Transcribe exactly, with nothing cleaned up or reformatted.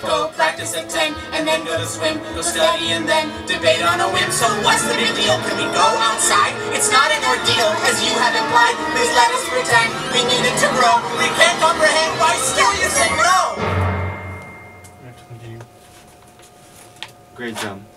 Go practice at ten, and then go to swim. Go study and then debate on a whim. So what's the big deal? Can we go outside? It's not an ordeal, as you have implied. Please let us pretend we need it to grow. We can't comprehend why still you say no! We have to continue. Great job.